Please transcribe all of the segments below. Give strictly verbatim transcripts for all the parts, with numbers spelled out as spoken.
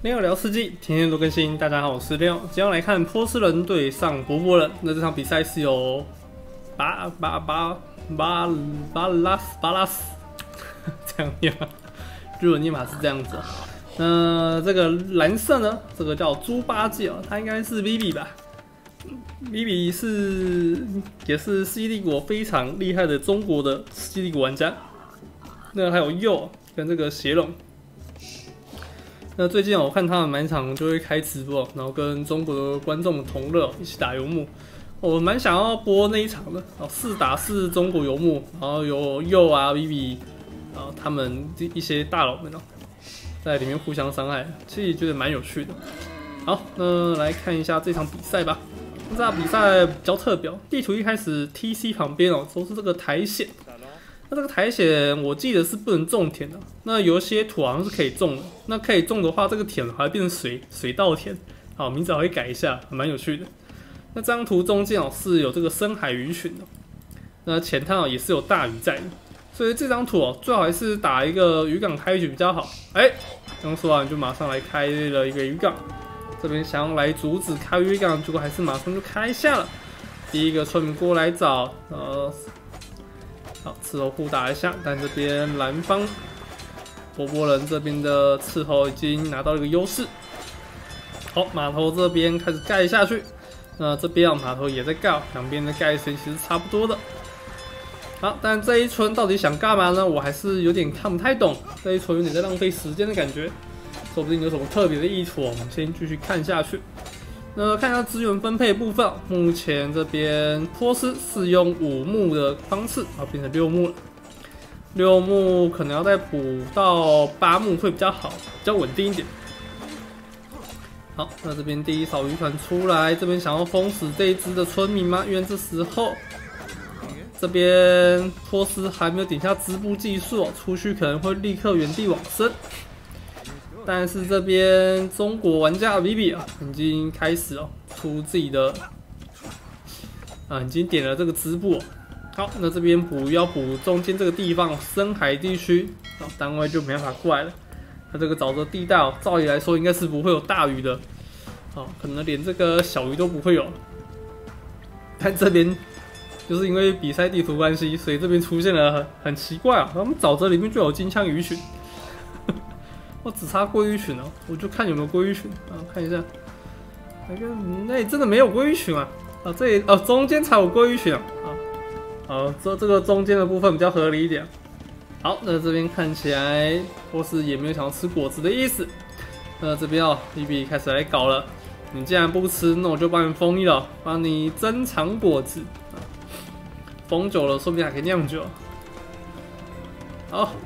六聊世纪，天天都更新。大家好，我是六。今天要来看波斯人对上博博人。那这场比赛是由巴巴巴巴巴拉斯巴拉斯这样念吗？日文念法是这样子、哦。那这个蓝色呢？这个叫猪八戒哦，他应该是 Vivi 吧 ？Vivi 是也是世纪帝国非常厉害的中国的世纪帝国玩家。那还有佑跟这个邪龙。那最近我看他们蛮常就会开直播，然后跟中国的观众同乐一起打游牧。我蛮想要播那一场的，哦，四打四中国游牧，然后有佑啊、Vivi， 然后他们一些大佬们哦，在里面互相伤害，其实觉得蛮有趣的。好，那来看一下这场比赛吧。这场比赛比较特别，地图一开始 T C 旁边哦都是这个苔藓。那这个苔藓我记得是不能种田的，那有一些土好像是可以种的。那可以种的话，这个田还会变成水水稻田，好，名字还会改一下，还蛮有趣的。那这张图中间哦是有这个深海鱼群的，那前滩哦也是有大鱼在的，所以这张图哦最好还是打一个渔港开局比较好。哎、欸，刚说完就马上来开了一个渔港，这边想要来阻止开渔港，结果还是马上就开下了。第一个村民过来找，呃。好，斥候互打一下，但这边蓝方波波人这边的斥候已经拿到了一个优势。好，码头这边开始盖下去，那这边码头也在盖，两边的盖时间其实差不多的。好，但这一村到底想干嘛呢？我还是有点看不太懂，这一村有点在浪费时间的感觉，说不定有什么特别的意图，我们先继续看下去。那看一下资源分配部分，目前这边波斯是用五木的方式，啊变成六木了。六木可能要再补到八木会比较好，比较稳定一点。好，那这边第一艘渔船出来，这边想要封死这一只的村民吗？因为这时候这边波斯还没有点下织布技术，出去可能会立刻原地往生。但是这边中国玩家 Vivi 啊，已经开始哦出自己的啊，已经点了这个织布、哦。好，那这边补要补中间这个地方深海地区，啊，单位就没办法过来了。那这个沼泽地带哦，照理来说应该是不会有大鱼的，哦，可能连这个小鱼都不会有。但这边就是因为比赛地图关系，所以这边出现了很很奇怪啊，他们沼泽里面就有金枪鱼群。我只差鲑鱼群哦，我就看有没有鲑鱼群啊，看一下，那个那里真的没有鲑鱼群啊，啊这里哦中间才有鲑鱼群啊，啊，这这个中间的部分比较合理一点。好，那这边看起来波斯也没有想要吃果子的意思，那这边哦 Vivi 开始来搞了，你既然不吃，那我就帮你封印了，帮你珍藏果子，啊，封久了说不定还可以酿酒。好。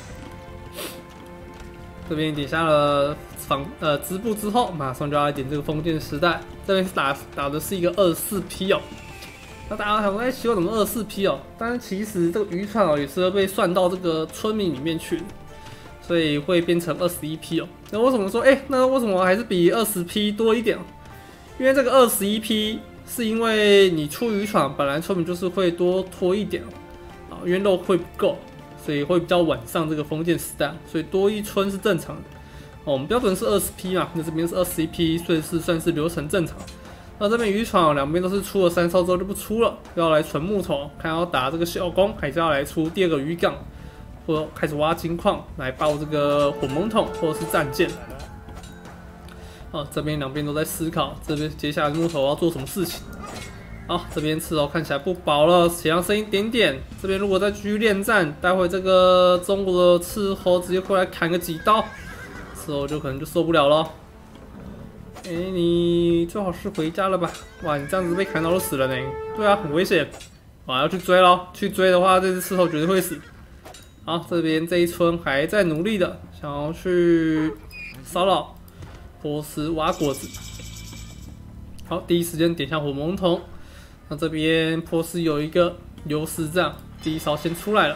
这边点下了防呃织布之后，马上就要来点这个封建时代。这边是打打的是一个二十四 P 哦。那大家想说，哎，奇怪怎么二十四 P 哦？但是其实这个渔船哦也是会被算到这个村民里面去的，所以会变成二十一 P 哦。那为什么说，哎，那为什么还是比二十 P 多一点？因为这个二十一 P 是因为你出渔船，本来村民就是会多拖一点哦，因为肉会不够。所以会比较晚上这个封建时代，所以多一村是正常的。哦，我们标准是二十 P 嘛，那这边是二十一 P， 所以是算是流程正常。那这边渔船两边都是出了三艘之后就不出了，要来存木头，看要打这个小工，还是要来出第二个渔港，或者开始挖金矿来爆这个火猛桶或者是战舰。哦，这边两边都在思考，这边接下来木头要做什么事情。好，这边斥候看起来不保了，血量剩一点点。这边如果再继续恋战，待会这个中国的斥候直接过来砍个几刀，斥候就可能就受不了了。哎、欸，你最好是回家了吧？哇，你这样子被砍到都死了呢。对啊，很危险。哇，要去追咯，去追的话，这只斥候绝对会死。好，这边这一村还在努力的，想要去骚扰波斯挖果子。好，第一时间点下火猛桶。那这边波斯有一个优势，这样第一艘先出来了。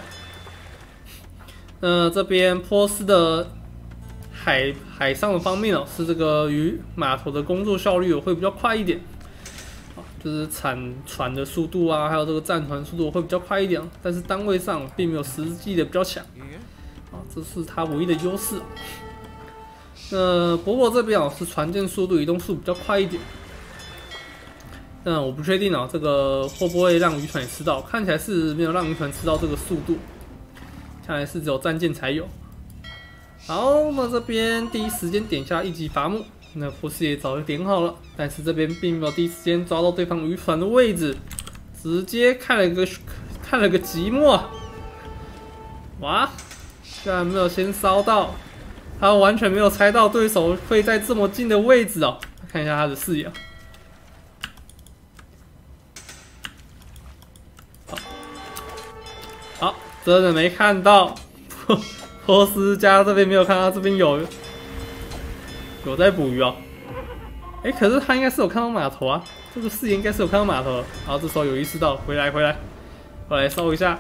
那这边波斯的海海上的方面哦，是这个渔码头的工作效率会比较快一点，就是产船的速度啊，还有这个战船速度会比较快一点，但是单位上并没有实际的比较强，啊，这是它唯一的优势。 那伯伯这边哦是船舰速度、移动速度比较快一点。那我不确定哦，这个会不会让渔船也吃到？看起来是没有让渔船吃到这个速度，看来是只有战舰才有。好，那这边第一时间点下一级伐木，那波斯也早就点好了，但是这边并没有第一时间抓到对方渔船的位置，直接看了个看了个寂寞。哇，居然没有先烧到，他完全没有猜到对手会在这么近的位置哦。看一下他的视野。好，好，真的没看到。波斯家这边没有看到，这边有有在捕鱼哦。哎、欸，可是他应该是有看到码头啊，这个视野应该是有看到码头。然后这时候有意识到，回来回来，回来烧一下。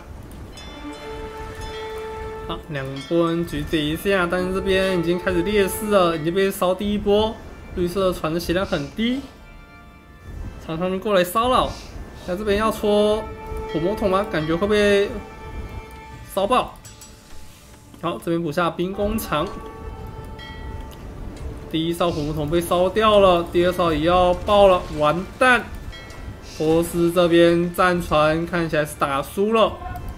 好，两波人举这一下，但是这边已经开始劣势了，已经被烧第一波。绿色的船的血量很低，常常就过来骚扰。那这边要戳火魔桶吗？感觉会被烧爆。好，这边补下兵工厂，第一艘火魔桶被烧掉了，第二艘也要爆了，完蛋！波斯这边战船看起来是打输了，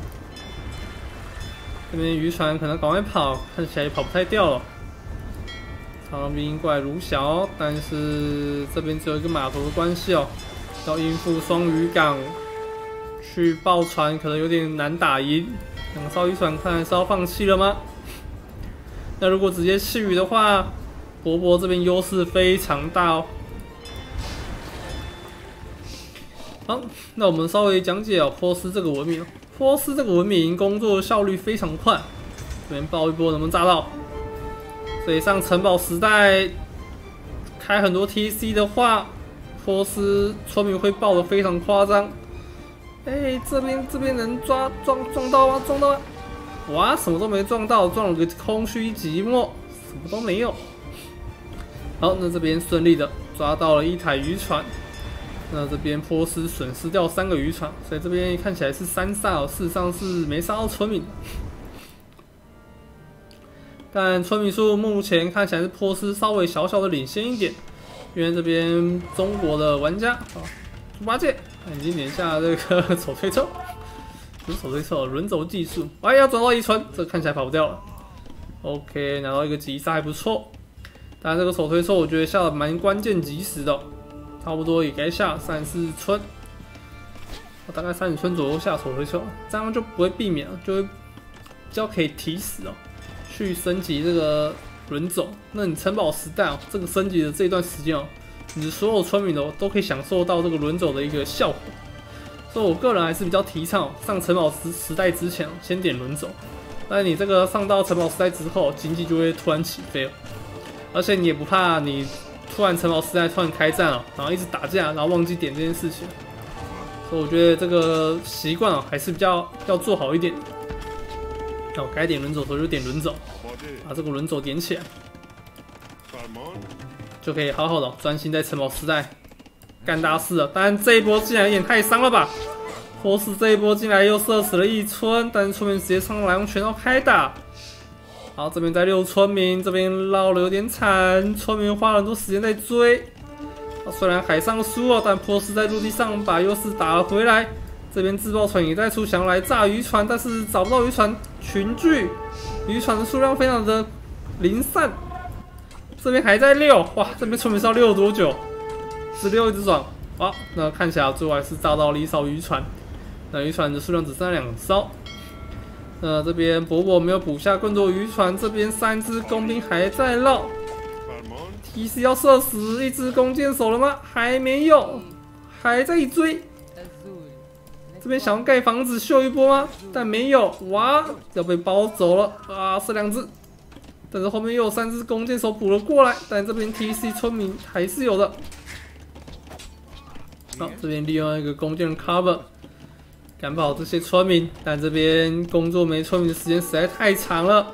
这边渔船可能赶快跑，看起来也跑不太掉了。长兵过来如小，但是这边只有一个码头的关系哦，要应付双渔港去爆船，可能有点难打赢。两艘渔船看来是要放弃了吗？那如果直接弃渔的话，伯伯这边优势非常大哦。好，那我们稍微讲解哦，波斯这个文明。波斯这个文明工作效率非常快，这边爆一波能不能炸到？所以上城堡时代开很多 T C 的话，波斯村民会爆得非常夸张。哎、欸，这边这边能抓撞撞到吗？撞到吗？哇，什么都没撞到，撞了个空虚寂寞，什么都没有。好，那这边顺利的抓到了一台渔船，那这边波斯损失掉三个渔船，所以这边看起来是三杀哦，事实上是没杀到村民。但村民数目前看起来是波斯稍微小小的领先一点，因为这边中国的玩家啊，猪八戒已经连下这个手推车，不是手推车，轮轴技术，哎，要转到一村，这看起来跑不掉了。OK， 拿到一个击杀还不错，但这个手推车我觉得下的蛮关键及时的、哦，差不多也该下三四村，大概三十村左右下手推车，这样就不会避免了，就会比较可以提示哦。去升级这个轮轴，那你城堡时代哦，这个升级的这一段时间哦，你的所有村民哦都可以享受到这个轮轴的一个效果。所以我个人还是比较提倡、哦、上城堡时时代之前、哦、先点轮轴，但你这个上到城堡时代之后，经济就会突然起飞了，而且你也不怕你突然城堡时代突然开战了、哦，然后一直打架，然后忘记点这件事情。所以我觉得这个习惯哦还是比较要做好一点。哦，该点轮轴的时候就点轮轴，把这个轮轴点起来，就可以好好的专心在城堡时代干大事了。当然这一波竟然有点太伤了吧！波斯这一波进来又射死了一村，但是村民直接上来用拳头开打。好，这边在溜村民，这边绕了有点惨，村民花了很多时间在追。虽然海上输了，但波斯在陆地上把优势打了回来。这边自爆船也在出，想要来炸渔船，但是找不到渔船群聚，渔船的数量非常的零散。这边还在溜，哇，这边村民是要溜多久？十六一直转，哇，那看起来最后还是炸到了一艘渔船，那渔船的数量只剩下两艘。那这边伯伯没有补下更多渔船，这边三只工兵还在绕。T C 要射死一只弓箭手了吗？还没有，还在追。这边想要盖房子秀一波吗？但没有，哇，要被包走了啊！是两只，但是后面又有三只弓箭手补了过来，但这边 T C 村民还是有的。好，这边利用一个弓箭 cover 赶跑这些村民，但这边工作没村民的时间实在太长了。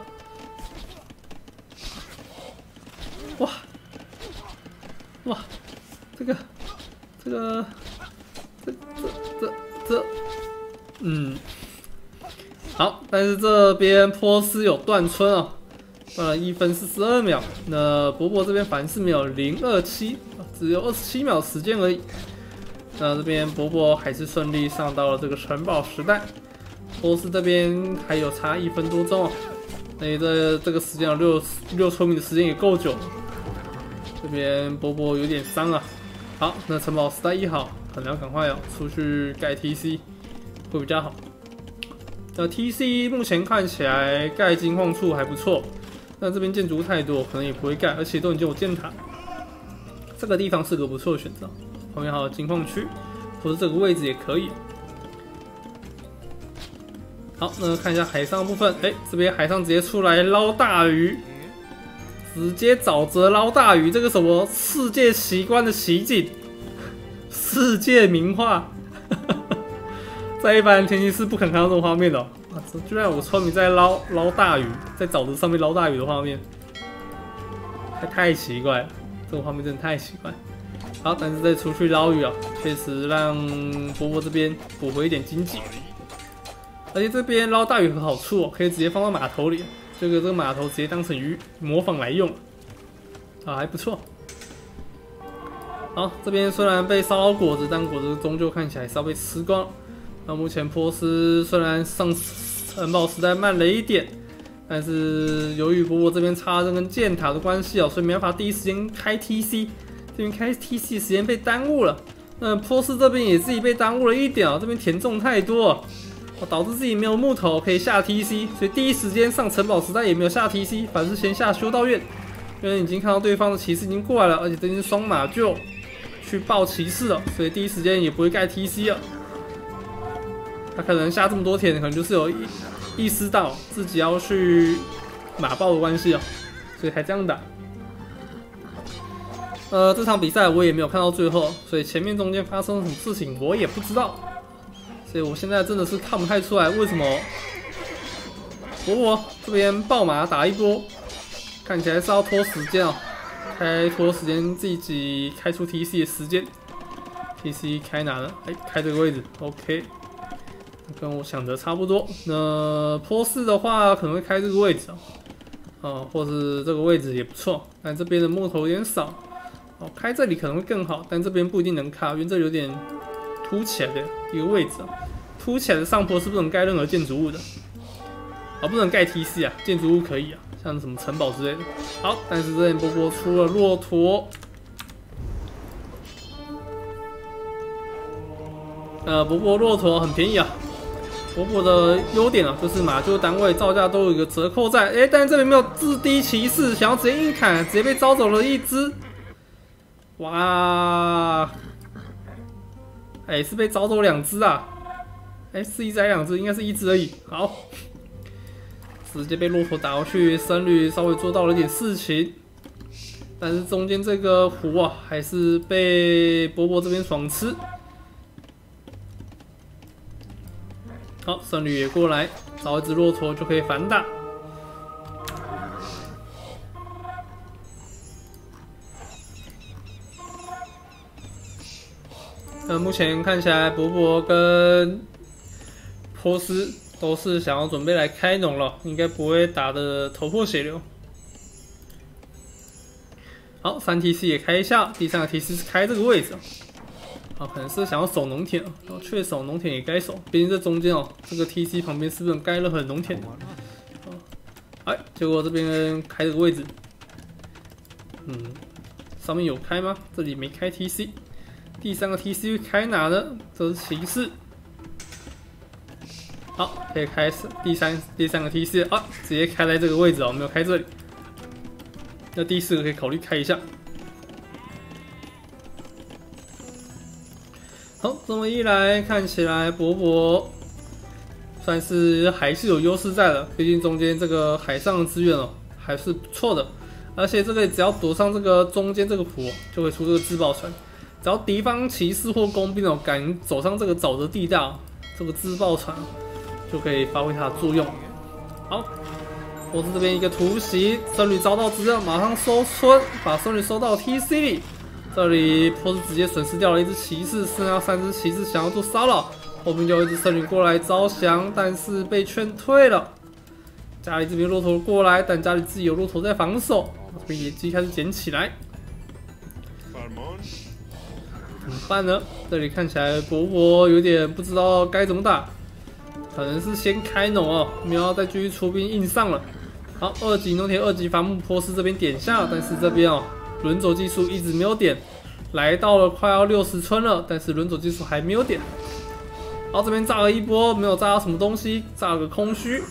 哇哇，这个这个这这这这。嗯，好，但是这边波斯有断村哦， 断了一分四十二秒。那伯伯这边反是没有零二七，只有二十七秒时间而已。那这边伯伯还是顺利上到了这个城堡时代。波斯这边还有差一分多钟哦，所以这这个时间有六六村民的时间也够久。这边伯伯有点伤啊。好，那城堡时代一好，可能要赶快哦出去盖 T C 会比较好。那 T C 目前看起来盖金矿处还不错，那这边建筑物太多，可能也不会盖，而且都已经有箭塔，这个地方是个不错的选择。旁边还有金矿区，或者这个位置也可以。好，那看一下海上部分，哎、欸，这边海上直接出来捞大鱼，直接沼泽捞大鱼，这个什么世界奇观的奇景，世界名画，在一般天气是不可能看到这种画面的、哦。啊，居然有村民在捞捞大鱼，在沼泽上面捞大鱼的画面，太太奇怪了，这种画面真的太奇怪。好，但是再出去捞鱼啊，确实让伯伯这边补回一点经济。而且这边捞大鱼有好处哦，可以直接放到码头里，这个这个码头直接当成鱼模仿来用，啊，还不错。好，这边虽然被烧到果子，但果子终究看起来是要被吃光了。那目前波斯虽然上城堡时代慢了一点，但是由于伯伯这边插针跟箭塔的关系哦，所以没办法第一时间开 T C， 这边开 T C 时间被耽误了。那波斯这边也自己被耽误了一点哦，这边田种太多了。导致自己没有木头可以下 T C， 所以第一时间上城堡时代也没有下 T C， 反是先下修道院，因为已经看到对方的骑士已经过来了，而且这边是双马厩去抱骑士了，所以第一时间也不会盖 T C 了。他可能下这么多田，可能就是有意意识到自己要去马爆的关系哦，所以才这样打。呃，这场比赛我也没有看到最后，所以前面中间发生了什么事情我也不知道。所以我现在真的是看不太出来为什么伯伯这边爆马打一波，看起来是要拖时间哦，开拖时间自己开出 T C 的时间 ，T C 开哪呢？哎，开这个位置 ，OK， 跟我想的差不多。那波斯的话可能会开这个位置哦，哦，或是这个位置也不错，但这边的木头有点少，哦，开这里可能会更好，但这边不一定能卡，因为这有点凸起来的一个位置啊，凸起来的上坡是不能盖任何建筑物的，啊，不能盖 T C 啊，建筑物可以啊，像什么城堡之类的。好，但是这边波波出了骆驼，呃，波波骆驼很便宜啊。波波的优点啊，就是马厩单位造价都有一个折扣在，哎、欸，但是这边没有制低骑士，想要直接硬砍，直接被招走了一只，哇！哎、欸，是被招走两只啊！哎、欸，是一只还是两只？应该是一只而已。好，直接被骆驼打过去，僧侣稍微做到了一点事情，但是中间这个湖啊，还是被波波这边爽吃。好，僧侣也过来，找一只骆驼就可以反打。那目前看起来，伯伯跟波斯都是想要准备来开农了，应该不会打得头破血流。好，三 T C 也开一下，第三个 T C 是开这个位置。好，可能是想要守农田哦，确守农田也该守，毕竟这中间哦，这个 T C 旁边是不是能盖任何农田？哦，哎，结果这边开这个位置，嗯，上面有开吗？这里没开 T C。第三个 T C 开哪呢？这是骑士。好，可以开始第三第三个 T C 啊，直接开在这个位置哦，没有开这里。那第四个可以考虑开一下。好，这么一来，看起来伯伯算是还是有优势在的，毕竟中间这个海上的资源哦还是不错的，而且这个只要躲上这个中间这个湖，就会出这个自爆船。只要敌方骑士或工兵哦敢走上这个沼泽地带，这个自爆船就可以发挥它的作用。好，波斯这边一个突袭，僧侣遭到之后马上收村，把僧侣收到 T C 里。这里波斯直接损失掉了一只骑士，剩下三只骑士想要做骚扰，后面就有一只僧侣过来招降，但是被劝退了。 家里这边骆驼过来，但家里自己有骆驼在防守，这边野鸡开始捡起来，怎么办呢？这里看起来伯伯有点不知道该怎么打，可能是先开农哦，没有再继续出兵硬上了。好，二级农田二级伐木波斯这边点下，但是这边哦轮走技术一直没有点，来到了快要六十村了，但是轮走技术还没有点。好，这边炸了一波，没有炸到什么东西，炸了个空虚。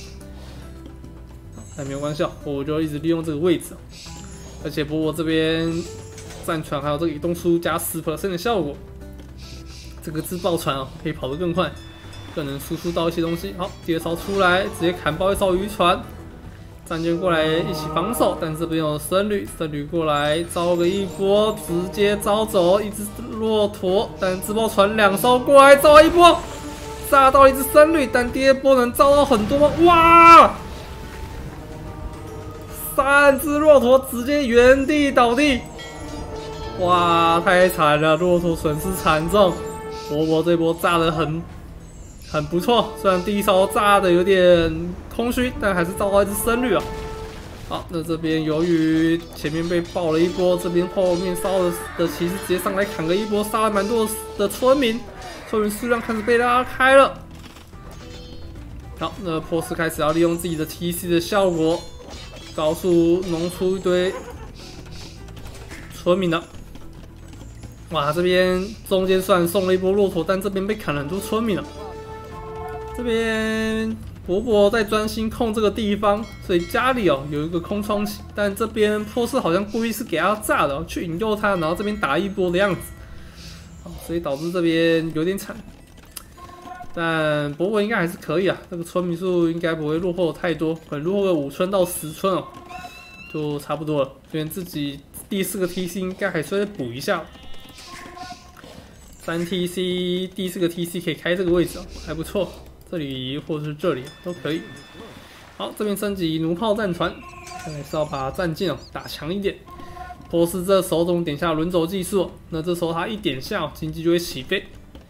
但没有关系，我就一直利用这个位置，而且伯伯这边战船还有这个移动速度加 百分之十 的效果，这个自爆船啊可以跑得更快，更能输出到一些东西。好，第二艘出来，直接砍爆一艘渔船，战舰过来一起防守，但这边有僧侣，僧侣过来招个一波，直接招走一只骆驼，但自爆船两艘过来招一波，炸到一只僧侣，但第二波能招到很多吗？哇！三只骆驼直接原地倒地，哇，太惨了，骆驼损失惨重。伯伯这波炸得很很不错，虽然第一艘炸的有点空虚，但还是造到一只僧侣啊。好，那这边由于前面被爆了一波，这边后面烧的的骑士直接上来砍个一波，杀了蛮多的村民，村民数量开始被拉开了。好，那波斯开始要利用自己的 T C 的效果。高速弄出一堆村民了，哇！这边中间虽然送了一波骆驼，但这边被砍了很多村民了。这边伯伯在专心控这个地方，所以家里哦有一个空窗期，但这边波斯好像故意是给他炸的，去引诱他，然后这边打一波的样子，所以导致这边有点惨。但伯伯应该还是可以啊，这个村民数应该不会落后太多，可能落后个五村到十村哦，就差不多了。这边自己第四个 T C 应该还是会补一下，三 T C 第四个 T C 可以开这个位置哦，还不错，这里或者是这里都可以。好，这边升级弩炮战船，看来是要把战舰哦打强一点。波斯这手中点下轮轴技术，那这时候他一点下，经济就会起飞。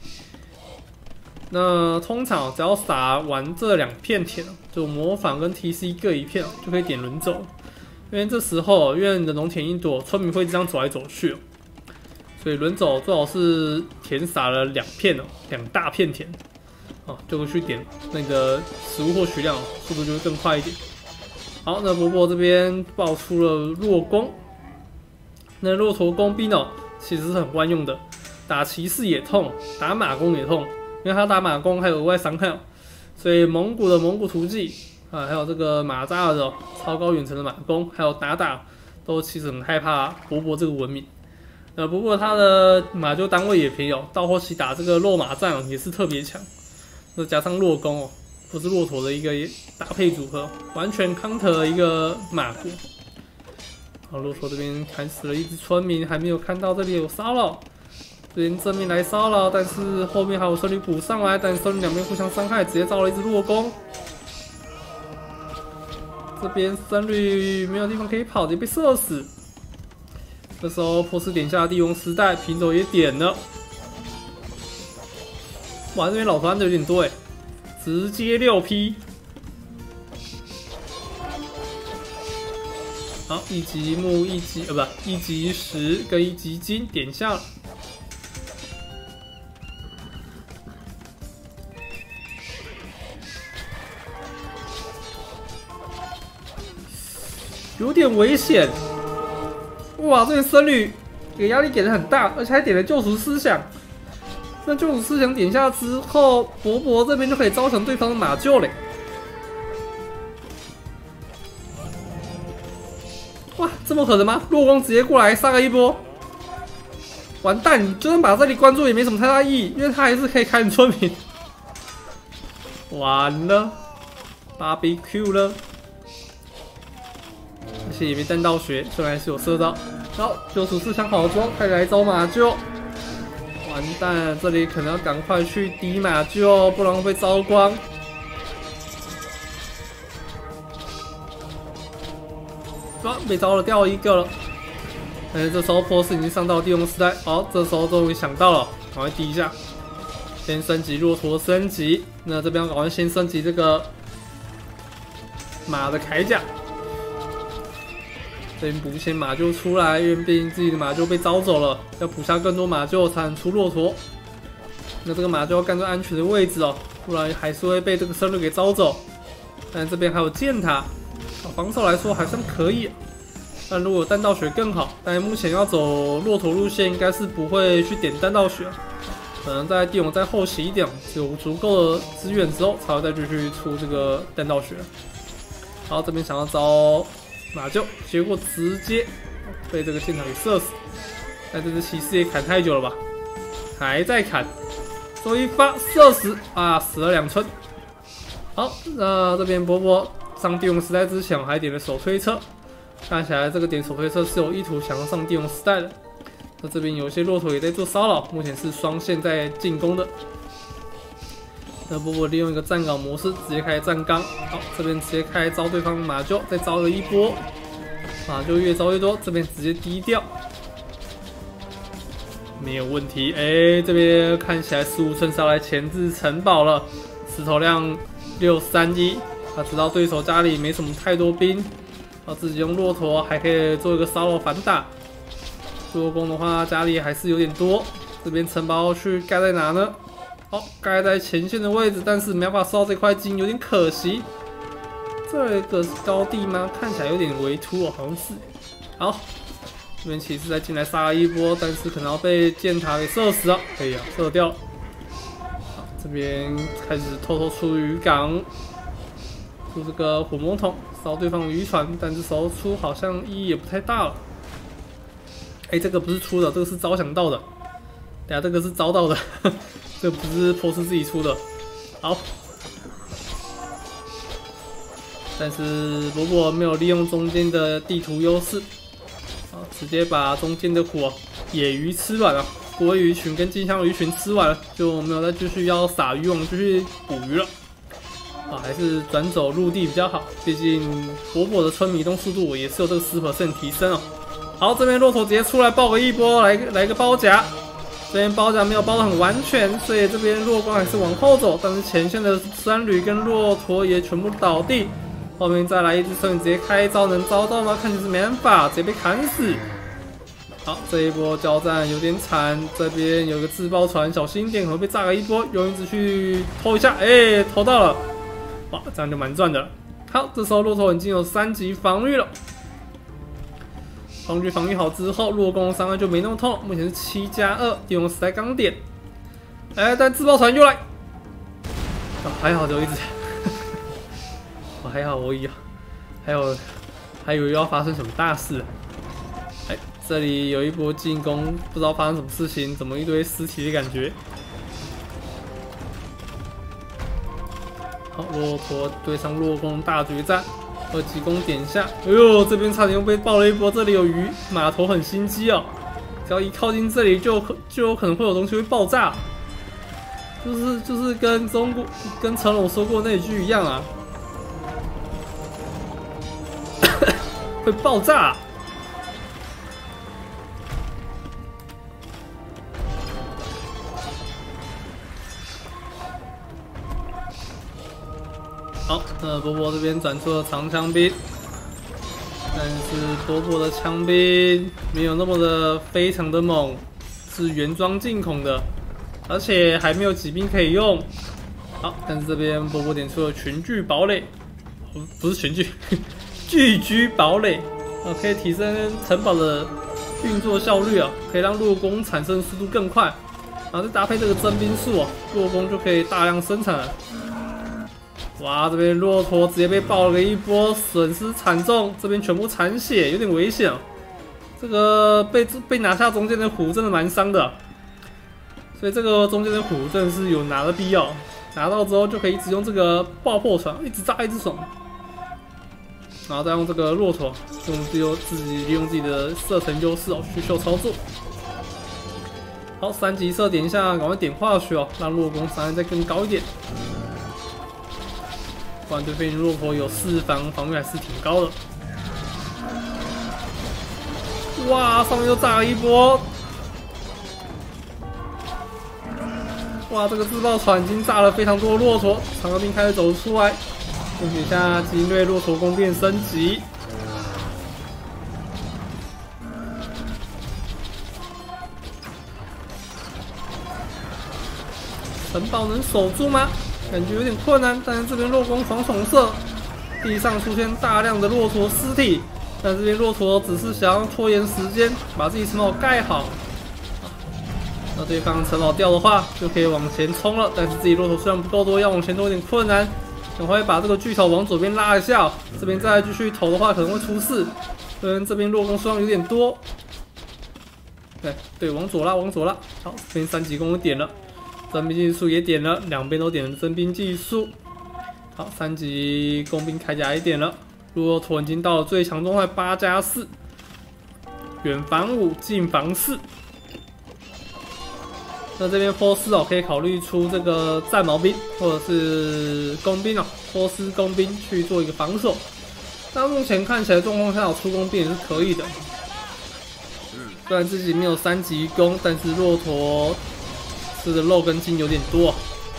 那通常只要撒完这两片田，就模仿跟 T C 各一片，就可以点轮走。因为这时候，因为你的农田一多，村民会这样走来走去，所以轮走最好是田撒了两片哦，两大片田，哦，就会去点那个食物获取量，速度就会更快一点。好，那伯伯这边爆出了弱弓，那骆驼弓兵哦，其实是很万用的，打骑士也痛，打马弓也痛。因为他打马弓还有额外伤害，所以蒙古的蒙古图记啊，还有这个马扎尔的、哦、超高远程的马弓，还有打打，都其实很害怕伯伯这个文明。呃，不过他的马厩单位也便宜哦，到后期打这个肉马战、哦、也是特别强。那加上骆弓哦，不是骆驼的一个搭配组合，完全 counter 一个马国。好，骆驼这边砍死了一只村民，还没有看到这里有骚扰。这边正面来骚扰，但是后面还有僧侣补上来，但僧侣两边互相伤害，直接造了一只弱弓。这边僧侣没有地方可以跑，直接被射死。这时候波斯点下帝王时代，平手也点了。哇，这边老团的有点多哎，直接六批。好，一级木，一级呃不，一级石跟一级金点下了。有点危险，哇！这个僧侣给压力给的很大，而且还点了救赎思想。那救赎思想点下之后，伯伯这边就可以招降对方的马厩嘞。哇，这么狠的吗？落光直接过来杀个一波，完蛋！你就算把这里关住也没什么太大意义，因为他还是可以砍村民。完了 ，B B Q 了。而且也没弹到血，虽然还是有射到。好，救赎思想好之后，开始来招马厩。完蛋，这里可能要赶快去抵马厩，不然会被招光。啊，被招了掉一个了。哎，这时候波斯已经上到帝王时代。好，这时候终于想到了，赶快抵一下。先升级骆驼升级，那这边赶快先升级这个马的铠甲。这边补一些马厩出来，因为毕竟自己的马厩被招走了，要补下更多马厩才能出骆驼。那这个马厩要干在安全的位置哦，不然还是会被这个僧侣给招走。但这边还有箭塔，防守来说还算可以。但如果有弹道学更好，但目前要走骆驼路线，应该是不会去点弹道学，可能在地龙再后期一点，有足够的资源之后，才会再继续出这个弹道学。然后这边想要招马厩，结果直接被这个箭塔给射死。但这只骑士也砍太久了吧，还在砍，终于发射死啊，死了两村。好，那这边波波上地龙时代之前，我还点了手推车。看起来这个点手推车是有意图想要上地龙时代的。那这边有些骆驼也在做骚扰，目前是双线在进攻的。那波波利用一个站岗模式，直接开站岗。好，这边直接开招对方马厩，再招了一波，马厩越招越多，这边直接低调，没有问题。哎、欸，这边看起来十五寸上来前置城堡了，石头量六三一。他知道对手家里没什么太多兵。然后自己用骆驼还可以做一个骚扰反打，做工的话家里还是有点多。这边城堡去盖在哪呢？好，盖在前线的位置，但是没办法收到这块金，有点可惜。这个是高地吗？看起来有点微凸哦，好像是。好，这边骑士再进来杀了一波，但是可能要被箭塔给射死了。哎呀，射掉了。好，这边开始偷偷出渔港，出这个火魔桶。烧对方的渔船，但这时候出好像意义也不太大了。哎、欸，这个不是出的，这个是招想到的。等下这个是招到的，这个不是波斯自己出的。好，但是罗伯没有利用中间的地图优势，啊，直接把中间的火野鱼吃完了，鲑鱼群跟金枪鱼群吃完了，就没有再继续要撒渔网继续捕鱼了。啊，还是转走陆地比较好，毕竟伯伯的村民移动速度也是有这个 百分之十 提升哦。好，这边骆驼直接出来爆个一波，来来个包夹。这边包夹没有包得很完全，所以这边弱光还是往后走，但是前线的山驴跟骆驼也全部倒地。后面再来一只村民直接开招，能招到吗？看起来是没办法，直接被砍死。好，这一波交战有点惨，这边有个自爆船，小心一点，可能被炸个一波。用一只去偷一下，哎、欸，偷到了。哇，这样就蛮赚的了。好，这时候骆驼已经有三级防御了。防御防御好之后，弱攻伤害就没那么痛了。目前是七加二，地龙时代刚点。哎，但自爆船又来。哦，还好只有一只。我、哦、还好而已啊。还有，还以为要发生什么大事。哎，这里有一波进攻，不知道发生什么事情，怎么一堆尸体的感觉。好，骆驼对上弱攻大决战，二级攻点下，哎呦，这边差点又被爆了一波。这里有鱼，码头很心机哦，只要一靠近这里就就有可能会有东西会爆炸，就是就是跟中国跟成龙说过那一句一样啊，会爆炸。好，那波波这边转出了长枪兵，但是波波的枪兵没有那么的非常的猛，是原装进口的，而且还没有骑兵可以用。好，但是这边波波点出了群聚堡垒，不是群聚，聚居堡垒啊，可以提升城堡的运作效率啊，可以让弱攻产生速度更快，然后再搭配这个增兵术啊，弱攻就可以大量生产了。哇，这边骆驼直接被爆了一波，损失惨重，这边全部残血，有点危险。这个被被拿下中间的虎真的蛮伤的，所以这个中间的虎真的是有拿的必要。拿到之后就可以一直用这个爆破船，一直炸一直爽，然后再用这个骆驼，用自由自己利用自己的射程优势哦去秀操作。好，三级射点一下，赶快点化学哦，让弱攻伤害再更高一点。不然对飞行骆驼有四防，防御还是挺高的。哇，上面又炸了一波！哇，这个自爆船已经炸了非常多骆驼，长枪兵开始走出来。 恭喜一下精锐骆驼宫殿升级。城堡能守住吗？感觉有点困难。但是这边弱攻双重射，地上出现大量的骆驼尸体。但这边骆驼只是想要拖延时间，把自己城堡盖好。那对方城堡掉的话，就可以往前冲了。但是自己骆驼数量不够多，要往前都有点困难。赶快把这个巨头往左边拉一下、哦，这边再继续投的话可能会出事。跟这边弱攻数量有点多。对对，往左拉，往左拉。好，这边三级攻点了。征兵技术也点了，两边都点了征兵技术。好，三级工兵铠甲也点了。骆驼已经到了最强状态八加四，远防五，近防四。那这边波斯哦，可以考虑出这个战矛兵或者是工兵哦，波斯工兵去做一个防守。但目前看起来状况下，出工兵也是可以的。虽然自己没有三级攻，但是骆驼吃的肉跟筋有点多，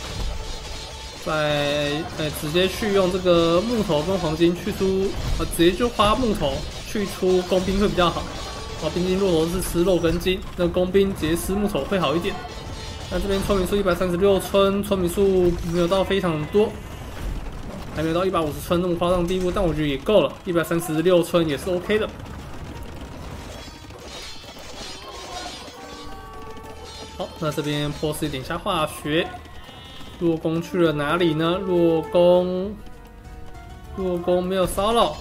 在呃直接去用这个木头跟黄金去出，呃直接就花木头去出工兵会比较好。哇，毕竟骆驼是吃肉跟筋，那工兵直接吃木头会好一点。那这边村民数一百三十六村，村民数没有到非常多，还没有到一百五十村那么夸张的地步，但我觉得也够了，一百三十六村也是 OK 的。好，那这边波斯点一下化学，弱攻去了哪里呢？弱攻，弱攻没有骚扰，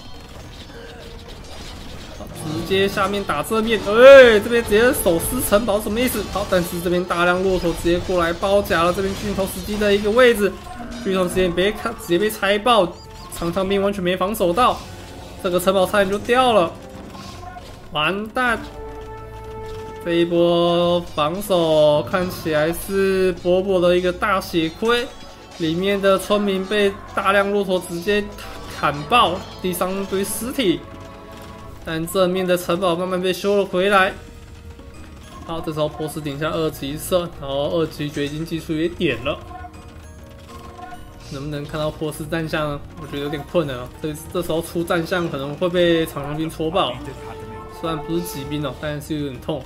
直接下面打正面，哎、欸，这边直接手撕城堡什么意思？好，但是这边大量骆驼直接过来包夹了这边巨头时机的一个位置，巨头直接被看，直接被拆爆，长枪兵完全没防守到，这个城堡差点就掉了，完蛋！这一波防守看起来是薄薄的一个大血亏，里面的村民被大量骆驼直接砍爆，地上一堆尸体。但正面的城堡慢慢被修了回来。好，这时候波斯点下二级射，然后二级掘金技术也点了。能不能看到波斯战象呢？我觉得有点困难啊。这这时候出战象可能会被长枪兵戳爆，虽然不是骑兵哦，但是有点痛。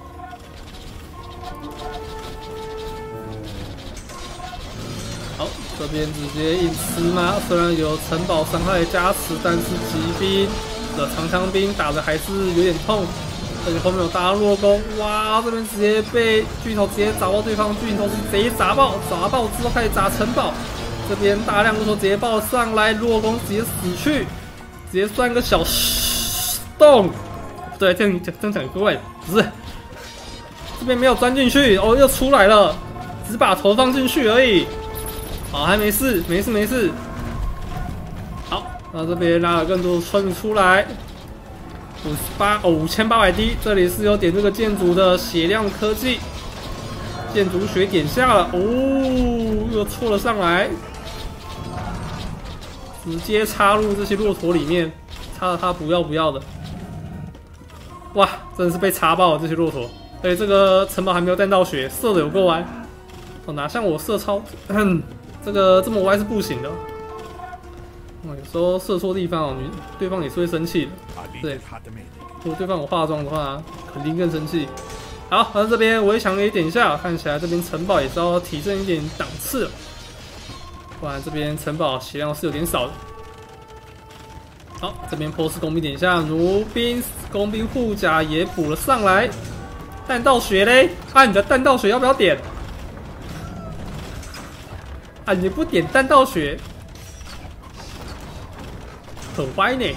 好，这边直接硬吃吗？虽然有城堡伤害加持，但是骑兵的长枪兵打的还是有点痛，而且后面有大量弱攻，哇！这边直接被巨头直接砸爆对方，巨头是贼砸爆，砸爆之后开始砸城堡，这边大量弱头直接爆上来，弱攻直接死去，直接算个小洞，对，这样讲这样讲怪，不是，这边没有钻进去，哦，又出来了，只把头放进去而已，好，还没事，没事没事，好。那这边拉了更多的村民出来，五十八哦，五千八百滴，这里是有点这个建筑的血量科技，建筑学点下了，哦，又戳了上来，直接插入这些骆驼里面，插了它不要不要的，哇，真的是被插爆了这些骆驼，而且这个城堡还没有弹到血，射的有够歪，哦，哪像我射超，这个这么歪是不行的。有时候射错地方哦，你对方也是会生气的。对，如果对方有化妆的话，肯定更生气。好，那这边围墙也点一下，看起来这边城堡也是要提升一点档次了，不然这边城堡血量是有点少的。好，这边波斯工兵点一下，弩兵工兵护甲也补了上来。弹道血嘞？啊，你的弹道血要不要点？啊，你不点弹道血？很歪呢，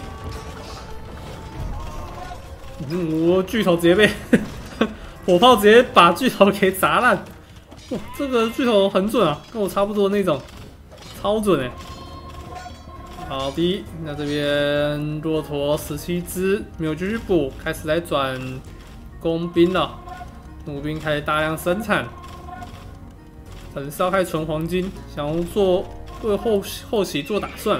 嗯，我巨头直接被火炮直接把巨头给砸烂，哇，这个巨头很准啊，跟我差不多那种，超准哎。好的，那这边骆驼十七只没有继续补，开始来转工兵了，弩兵开始大量生产，可能是要开始存黄金，想要做为后后期做打算。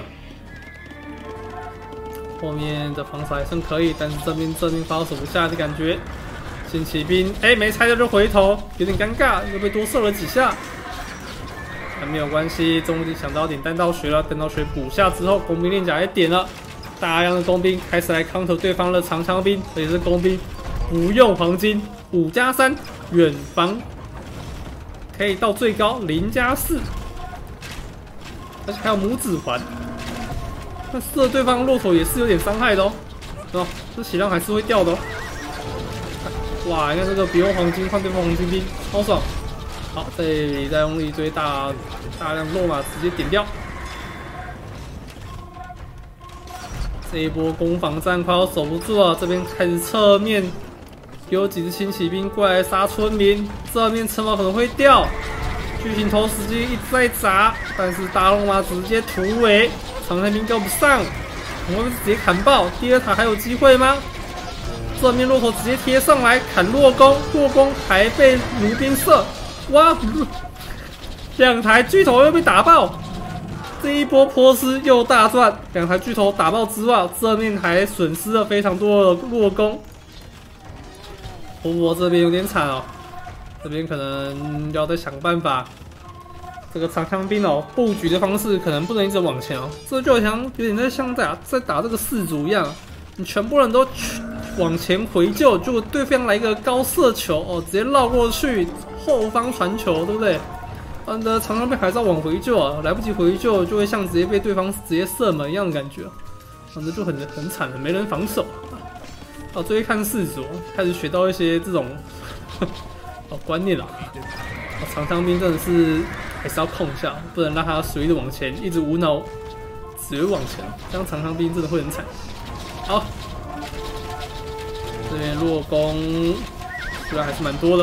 后面的防守还算可以，但是这边这边防守不下的感觉。新骑兵，哎、欸，没拆掉就回头，有点尴尬，又被多射了几下。 但没有关系，终于想到点弹道学了，弹道学补下之后，工兵链甲也点了，大量的工兵开始来 counter 对方的长枪兵，而且是工兵不用黄金，五加三远防可以到最高零加四，而且还有拇指环，那射对方骆驼也是有点伤害的哦，哦，这血量还是会掉的哦。哇，你看这个不用黄金换对方黄金兵，超爽！好，这里再用力追大大量落马，直接点掉。这一波攻防战快要守不住了，这边开始侧面有几支轻骑兵过来杀村民，这面城堡可能会掉。巨型投石机一直在砸，但是大龙马直接突围，长枪兵跟不上，我们会直接砍爆。第二塔还有机会吗？正面骆驼直接贴上来砍弱攻，弱攻还被弩兵射，哇！两台巨头又被打爆，这一波波斯又大赚，两台巨头打爆之外，正面还损失了非常多的弱攻。波波这边有点惨哦，这边可能要再想办法。这个长枪兵哦，布局的方式可能不能一直往前哦，这就好像有点在像在在打这个四组一样，你全部人都往前回救，结果对方来一个高射球哦，直接绕过去后方传球，对不对？嗯的长枪兵还是要往回救啊，来不及回救就会像直接被对方直接射门一样的感觉，反正就很很惨的，没人防守。哦，最近看四组，开始学到一些这种哦观念了。哦，长枪兵真的是还是要控一下，不能让他随意的往前，一直无脑只会往前，这样长枪兵真的会很惨。好。这边弱攻虽然还是蛮多的，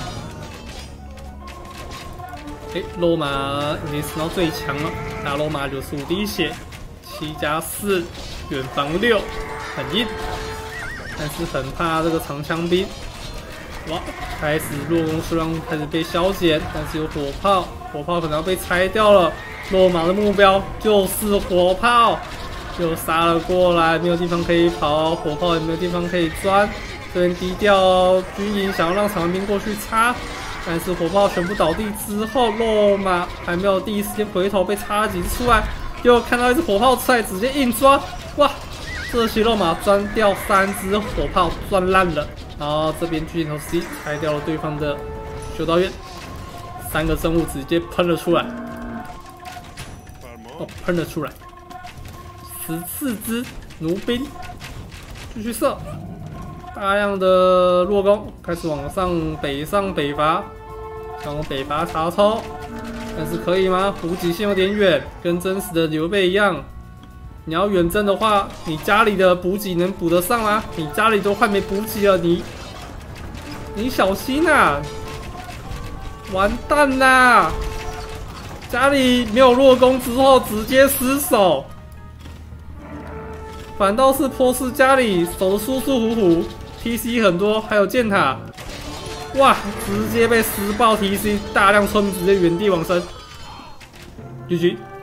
哎、欸，罗马已经升到最强了，大罗马九十五滴血，七加四，远防六，很硬，但是很怕这个长枪兵。哇，开始弱攻数量开始被消减，但是有火炮，火炮可能要被拆掉了。罗马的目标就是火炮。又杀了过来，没有地方可以跑，火炮也没有地方可以钻。这边低调军营想要让长兵过去插，但是火炮全部倒地之后，落马还没有第一时间回头，被插了几次出来，又看到一只火炮出来，直接硬抓，哇！这骑落马钻掉三只火炮，钻烂了。然后这边巨型头 C 拆掉了对方的修道院，三个生物直接喷了出来，哦，喷了出来。十四只弩兵继续射，大量的弱攻开始往上北上北伐，想往北伐查抽，但是可以吗？补给线有点远，跟真实的刘备一样。你要远征的话，你家里的补给能补得上吗？你家里都快没补给了，你你小心啊！完蛋啦！家里没有弱攻之后直接失守。反倒是波斯家里守得舒舒服服 ，T C 很多，还有箭塔，哇，直接被撕爆 T C， 大量村民直接原地往生 ，G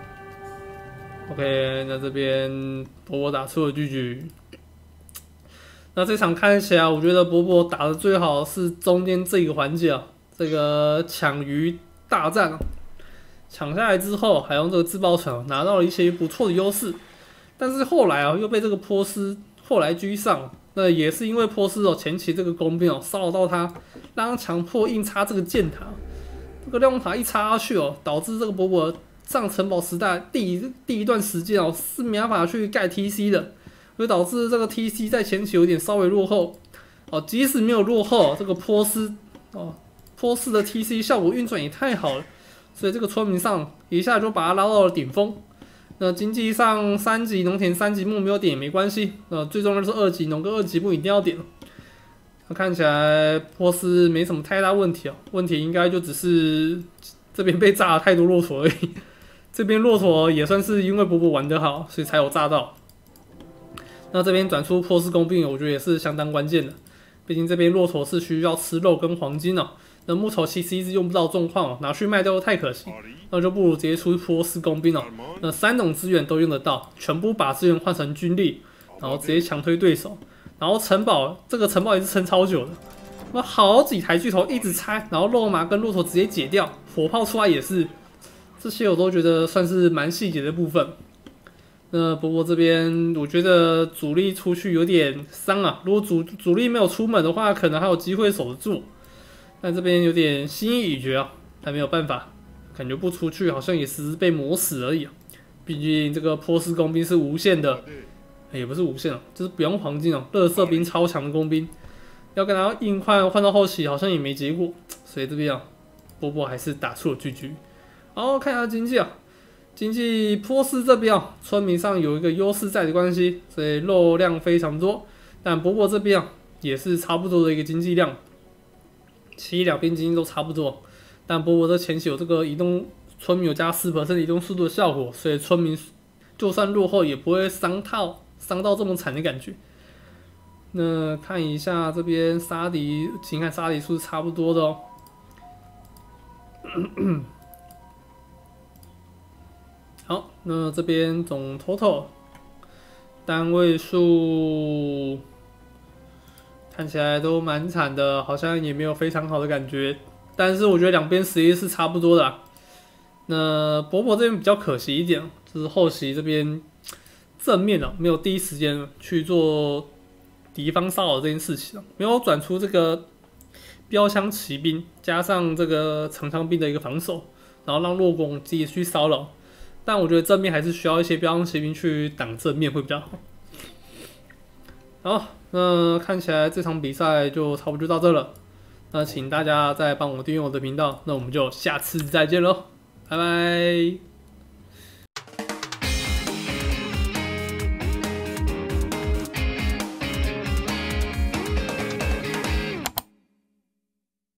G。OK， 那这边伯伯打出了 G G。那这场看起来，我觉得伯伯打的最好是中间这个环节啊，这个抢鱼大战啊，抢下来之后，还用这个自爆船拿到了一些不错的优势。但是后来啊，又被这个波斯后来居上，那也是因为波斯哦前期这个工兵哦骚扰到他，让他强迫硬插这个箭塔，这个亮塔一插下去哦，导致这个伯伯上城堡时代第一第一段时间哦是没办法去盖 T C 的，所以导致这个 T C 在前期有点稍微落后哦。即使没有落后，这个波斯哦波斯的 T C 效果运转也太好了，所以这个村民上一下就把他拉到了顶峰。那经济上三级农田三级木没有点也没关系，呃，最重要的是二级农跟二级木一定要点。那看起来波斯没什么太大问题哦，问题应该就只是这边被炸了太多骆驼而已。这边骆驼也算是因为伯伯玩得好，所以才有炸到。那这边转出波斯工兵，我觉得也是相当关键的，毕竟这边骆驼是需要吃肉跟黄金哦。那木头其实一直用不到状况哦，拿去卖掉太可惜，那就不如直接出波斯工兵哦。那三种资源都用得到，全部把资源换成军力，然后直接强推对手。然后城堡这个城堡也是撑超久的，那好几台巨头一直拆，然后肉马跟骆驼直接解掉，火炮出来也是这些我都觉得算是蛮细节的部分。那不过这边我觉得主力出去有点伤啊，如果主主力没有出门的话，可能还有机会守得住。但这边有点心意已决啊，但没有办法，感觉不出去好像也是被磨死而已啊。毕竟这个波斯工兵是无限的，欸、也不是无限啊，就是不用黄金哦、啊，乐色兵超强的工兵，要跟他硬换换到后期好像也没结果，所以这边啊，波波还是打出了 G G。然后看一下经济啊。经济波斯这边啊，村民上有一个优势在的关系，所以肉量非常多。但伯伯这边啊，也是差不多的一个经济量，其实两边经济都差不多。但伯伯这前期有这个移动，村民有加 百分之四 移动速度的效果，所以村民就算落后也不会伤到伤到这么惨的感觉。那看一下这边沙迪，请看沙迪数是差不多的哦。好，那这边总 total 单位数看起来都蛮惨的，好像也没有非常好的感觉。但是我觉得两边实力是差不多的、啊。那伯伯这边比较可惜一点，就是后期这边正面啊没有第一时间去做敌方骚扰这件事情，没有转出这个标枪骑兵加上这个长枪兵的一个防守，然后让弱攻自己去骚扰。但我觉得正面还是需要一些标枪骑兵去挡正面会比较好。好，那看起来这场比赛就差不多就到这了。那请大家再帮我订阅我的频道，那我们就下次再见喽，拜拜。